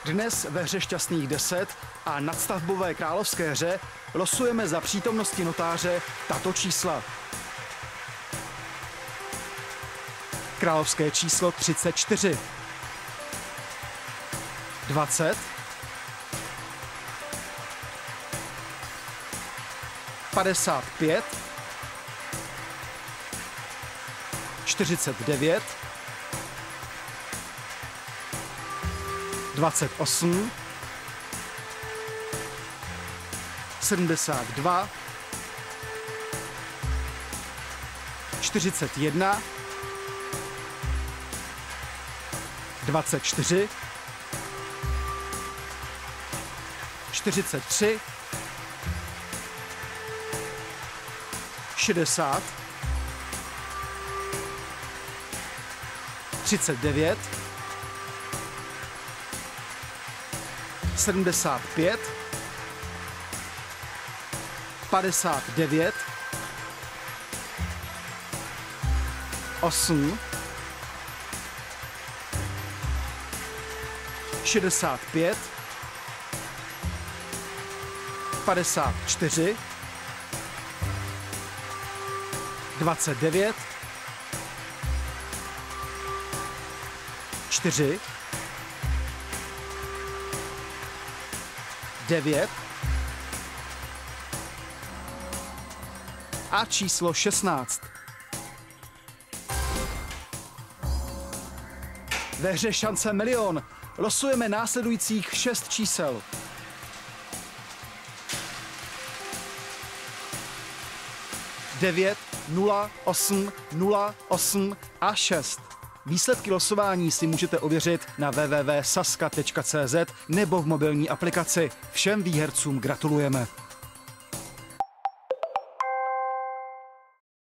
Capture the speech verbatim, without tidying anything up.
Dnes ve hře Šťastných deset a nadstavbové královské hře losujeme za přítomnosti notáře tato čísla. Královské číslo třicet čtyři, dvacet, padesát pět, čtyřicet devět, dvacet osm, sedmdesát dva, čtyřicet jedna, dvacet čtyři, čtyřicet tři, šedesát, třicet devět, sedmdesát pět, padesát devět, osm, šedesát pět, padesát čtyři, dvacet devět, čtyři, devět a číslo šestnáct. Ve hře Šance milion losujeme následujících šest čísel. devět, nula, osm, nula, osm a šest. Výsledky losování si můžete ověřit na w w w tečka saska tečka c z nebo v mobilní aplikaci. Všem výhercům gratulujeme.